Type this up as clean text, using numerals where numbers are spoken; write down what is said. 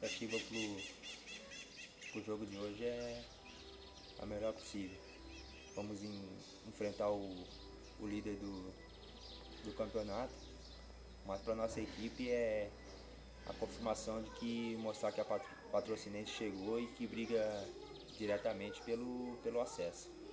expectativa pro jogo de hoje é a melhor possível. Vamos enfrentar o líder do campeonato, mas para nossa equipe é a confirmação de que mostrar que a Patrocinense chegou e que briga diretamente pelo acesso.